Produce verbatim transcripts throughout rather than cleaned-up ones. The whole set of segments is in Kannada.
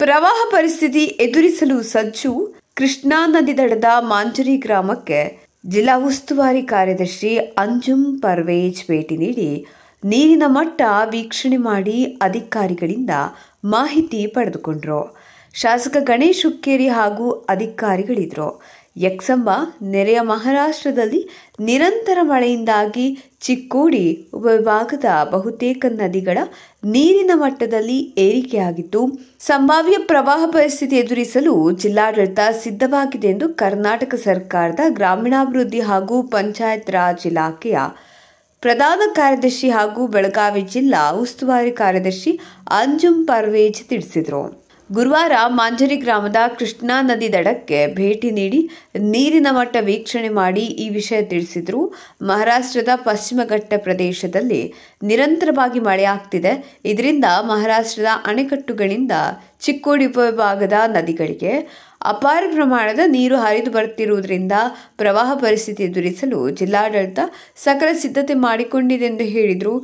ಪ್ರವಾಹ ಪರಿಸ್ಥಿತಿ ಎದುರಿಸಲು ಸಜ್ಜು. ಕೃಷ್ಣಾ ನದಿ ದಡದ ಮಾಂಜರಿ ಗ್ರಾಮಕ್ಕೆ ಜಿಲ್ಲಾ ಉಸ್ತುವಾರಿ ಕಾರ್ಯದರ್ಶಿ ಅಂಜುಂ ಪರ್ವೇಜ್ ಭೇಟಿ ನೀಡಿ ನೀರಿನ ಮಟ್ಟ ವೀಕ್ಷಣೆ ಮಾಡಿ ಅಧಿಕಾರಿಗಳಿಂದ ಮಾಹಿತಿ ಪಡೆದುಕೊಂಡರು. ಶಾಸಕ ಗಣೇಶ್ ಹುಕ್ಕೇರಿ ಹಾಗೂ ಅಧಿಕಾರಿಗಳಿದ್ದರು. ಯಕ್ಸಂಬ ನೆರೆಯ ಮಹಾರಾಷ್ಟ್ರದಲ್ಲಿ ನಿರಂತರ ಮಳೆಯಿಂದಾಗಿ ಚಿಕ್ಕೋಡಿ ಉಪವಿಭಾಗದ ಬಹುತೇಕ ನದಿಗಳ ನೀರಿನ ಮಟ್ಟದಲ್ಲಿ ಏರಿಕೆಯಾಗಿದ್ದು, ಸಂಭಾವ್ಯ ಪ್ರವಾಹ ಪರಿಸ್ಥಿತಿ ಎದುರಿಸಲು ಜಿಲ್ಲಾಡಳಿತ ಸಿದ್ಧವಾಗಿದೆ ಎಂದು ಕರ್ನಾಟಕ ಸರ್ಕಾರದ ಗ್ರಾಮೀಣಾಭಿವೃದ್ಧಿ ಹಾಗೂ ಪಂಚಾಯತ್ ರಾಜ್ ಇಲಾಖೆಯ ಪ್ರಧಾನ ಕಾರ್ಯದರ್ಶಿ ಹಾಗೂ ಬೆಳಗಾವಿ ಜಿಲ್ಲಾ ಉಸ್ತುವಾರಿ ಕಾರ್ಯದರ್ಶಿ ಅಂಜುಂ ಪರ್ವೇಜ್ ತಿಳಿಸಿದರು. ಗುರುವಾರ ಮಾಂಜರಿ ಗ್ರಾಮದ ಕೃಷ್ಣಾ ನದಿ ದಡಕ್ಕೆ ಭೇಟಿ ನೀಡಿ ನೀರಿನ ಮಟ್ಟ ವೀಕ್ಷಣೆ ಮಾಡಿ ಈ ವಿಷಯ ತಿಳಿಸಿದರು. ಮಹಾರಾಷ್ಟ್ರದ ಪಶ್ಚಿಮ ಘಟ್ಟ ಪ್ರದೇಶದಲ್ಲಿ ನಿರಂತರವಾಗಿ ಮಳೆಯಾಗ್ತಿದೆ. ಇದರಿಂದ ಮಹಾರಾಷ್ಟ್ರದ ಅಣೆಕಟ್ಟುಗಳಿಂದ ಚಿಕ್ಕೋಡಿ ಉಪವಿಭಾಗದ ನದಿಗಳಿಗೆ ಅಪಾರ ಪ್ರಮಾಣದ ನೀರು ಹರಿದು ಬರುತ್ತಿರುವುದರಿಂದ ಪ್ರವಾಹ ಪರಿಸ್ಥಿತಿ ಎದುರಿಸಲು ಜಿಲ್ಲಾಡಳಿತ ಸಕಲ ಸಿದ್ಧತೆ ಮಾಡಿಕೊಂಡಿದೆ ಎಂದು ಹೇಳಿದರು.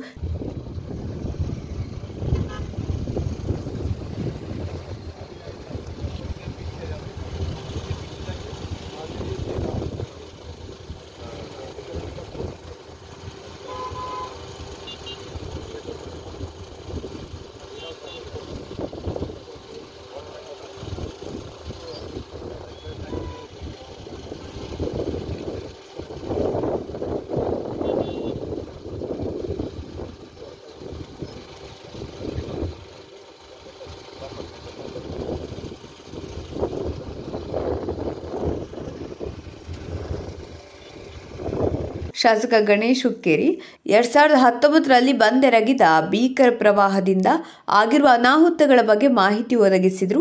ಶಾಸಕ ಗಣೇಶ್ ಹುಕ್ಕೇರಿ ಎರಡ್ ಸಾವಿರದ ಹತ್ತೊಂಬತ್ತರಲ್ಲಿ ಬಂದೆರಗಿದ ಭೀಕರ ಪ್ರವಾಹದಿಂದ ಆಗಿರುವ ಅನಾಹುತಗಳ ಬಗ್ಗೆ ಮಾಹಿತಿ ಒದಗಿಸಿದರು.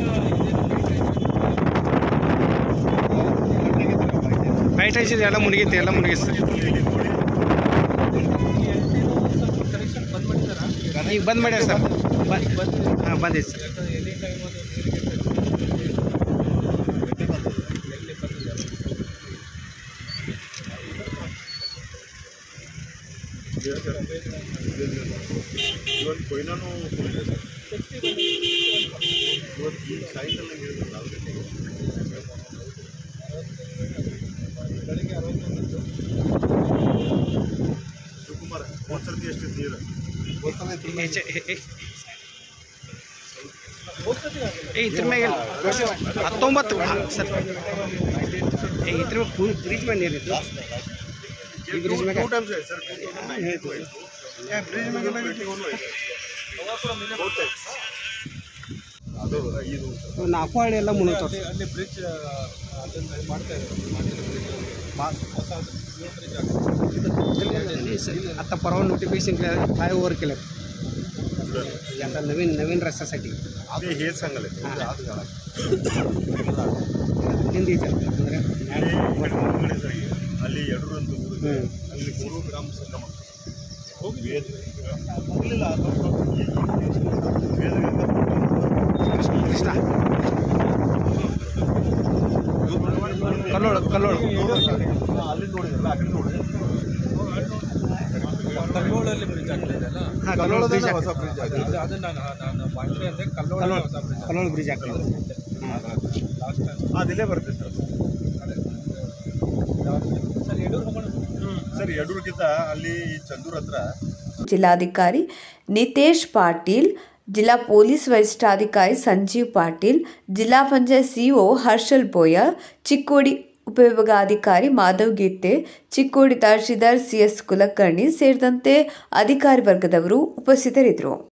ಎಲ್ಲ ಮುನಿಗಿತ್ತು ಎಲ್ಲ ಮುನಿಗಿತ್ತು ಈಗ ಬಂದ್ ಮಾಡ್ಯಾರ ಸರ್. ಹಾಂ ಬಂದಿತ್ತು ಸರ್. ಇವತ್ತು ಕೊಯ್ನಾನು ಇವತ್ತು ಈ ಸಾಯಂಕಾಲ ಹೇಳಿದ್ರು ನಾಲ್ಕು ಗಂಟೆಗೆ ಬೆಳಗ್ಗೆ ಅರವತ್ತೊಂದು ಶಿವಕುಮಾರ್ ಒಂದ್ಸರ್ತಿ ಎಷ್ಟು ನೀರು ಇದ್ರ ಮ್ಯಾಗ ಹತ್ತೊಂಬತ್ತು ಸರ್ ಇದ್ರ ಬ್ರಿಡ್ಜ್ ಮೇಲೆ ನೀರಿತ್ತು. ಈ ಬ್ರಿಡ್ಜ್ ಮ್ಯಾಗ ಟೂ ಟೈಮ್ಸ್ ಸರ್ ಬ್ರಿಡ್ಜ್ ಮ್ಯಾಗ ಅದು ಇದು ನಾಲ್ಕು ಹಳ್ಳಿ ಎಲ್ಲ ಮುನ್ನೂರು ಅಲ್ಲಿ ಬ್ರಿಡ್ಜ್ ಅದನ್ನು ಮಾಡ್ತಾ ಇದ್ದಾರೆ. आता परवा नोटिफिकेशन केलं फ्लाय ओव्हर केलं आता नवीन नवीन रस्त्यासाठी ते हेच सांगायला ಹಿಂದಿ ಅಂದರೆ ಅಲ್ಲಿ ಯಡೂರು ಅಂತ ಊರು, ಅಲ್ಲಿ ಮೂರು ಗ್ರಾಮ ಸಂಗಮ ವೇದ ಇಲ್ಲ ಕೃಷ್ಣ ಕಲ್ಲೋಳ ಕಲ್ಲೋಳ ಅಲ್ಲಿ ನೋಡಿದ್ರಲ್ಲ ಆ ಕಡೆ ನೋಡಿದ್ರೆ ಕಲ್ಲೋಳಲ್ಲಿ ಬ್ರಿಡ್ಜ್ ಆಗ್ತಿದೆಯಲ್ಲ, ಹಾಂ ಕಲ್ಲೋಳ ಬ್ರಿಡ್ಜ್ ಹೊಸ ಬ್ರಿಡ್ಜ್ ಆಗಿದೆ. ಅದನ್ನ ನಾನು ಬಾಂಡ್ರಿ ಅಂದರೆ ಕಲ್ಲೋಳ ಹೊಸ ಬ್ರಿಡ್ಜ್ ಕಲ್ಲೋಳ ಬ್ರಿಡ್ಜ್ ಆಗ್ತದೆ. ಲಾಸ್ಟ್ ಟೈಮ್ ಅದಿಲ್ಲೇ ಬರುತ್ತೆ ಸರ್. ಸರ್ ಯಡೂರು ಸರ್ ಯಡೂರ್ಗಿಂತ ಅಲ್ಲಿ ಚಂದೂರ್ ಹತ್ರ ಜಿಲ್ಲಾಧಿಕಾರಿ ನಿತೇಶ್ ಪಾಟೀಲ್, ಜಿಲ್ಲಾ ಪೊಲೀಸ್ ವರಿಷ್ಠಾಧಿಕಾರಿ ಸಂಜೀವ್ ಪಾಟೀಲ್, ಜಿಲ್ಲಾ ಪಂಚಾಯತ್ ಸಿಇಒ ಹರ್ಷಲ್ ಬೋಯರ್, ಚಿಕ್ಕೋಡಿ ಉಪವಿಭಾಗಾಧಿಕಾರಿ ಮಾಧವ್ ಗೀತೆ, ಚಿಕ್ಕೋಡಿ ತಹಶೀಲ್ದಾರ್ ಸಿಎಸ್ ಕುಲಕರ್ಣಿ ಸೇರಿದಂತೆ ಅಧಿಕಾರಿ ವರ್ಗದವರು ಉಪಸ್ಥಿತರಿದ್ದರು.